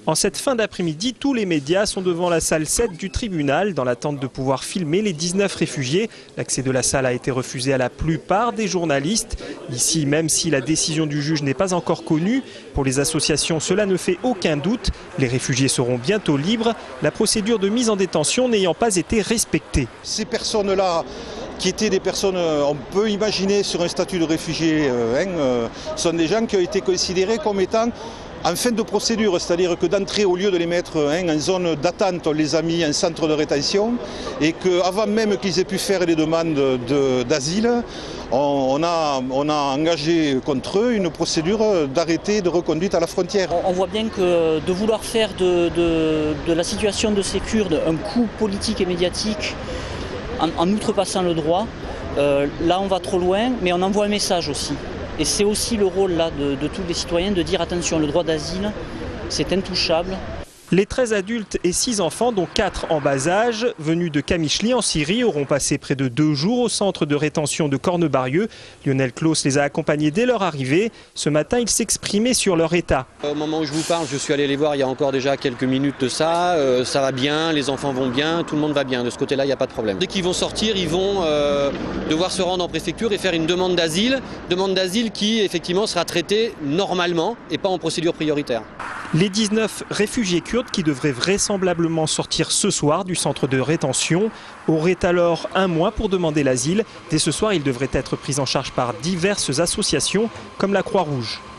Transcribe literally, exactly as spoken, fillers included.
En cette fin d'après-midi, tous les médias sont devant la salle sept du tribunal dans l'attente de pouvoir filmer les dix-neuf réfugiés. L'accès de la salle a été refusé à la plupart des journalistes. Ici, même si la décision du juge n'est pas encore connue, pour les associations, cela ne fait aucun doute. Les réfugiés seront bientôt libres, la procédure de mise en détention n'ayant pas été respectée. Ces personnes-là, qui étaient des personnes, on peut imaginer sur un statut de réfugié, hein, euh, sont des gens qui ont été considérés comme étant en fin de procédure, c'est-à-dire que d'entrée, au lieu de les mettre hein, en zone d'attente, on les a mis en centre de rétention et qu'avant même qu'ils aient pu faire les demandes d'asile, de, on, on, a, on a engagé contre eux une procédure d'arrêté de reconduite à la frontière. On voit bien que de vouloir faire de, de, de la situation de ces Kurdes un coup politique et médiatique en, en outrepassant le droit, euh, là on va trop loin, mais on envoie un message aussi. Et c'est aussi le rôle là, de, de tous les citoyens de dire attention, le droit d'asile, c'est intouchable. Les treize adultes et six enfants, dont quatre en bas âge, venus de Kamishli en Syrie, auront passé près de deux jours au centre de rétention de Cornebarieux. Lionel Claus les a accompagnés dès leur arrivée. Ce matin, il s'exprimait sur leur état. Au moment où je vous parle, je suis allé les voir il y a encore déjà quelques minutes de ça. Euh, ça va bien, les enfants vont bien, tout le monde va bien. De ce côté-là, il n'y a pas de problème. Dès qu'ils vont sortir, ils vont euh, devoir se rendre en préfecture et faire une demande d'asile. Demande d'asile qui, effectivement, sera traitée normalement et pas en procédure prioritaire. Les dix-neuf réfugiés kurdes qui devraient vraisemblablement sortir ce soir du centre de rétention auraient alors un mois pour demander l'asile. Dès ce soir, ils devraient être pris en charge par diverses associations comme la Croix-Rouge.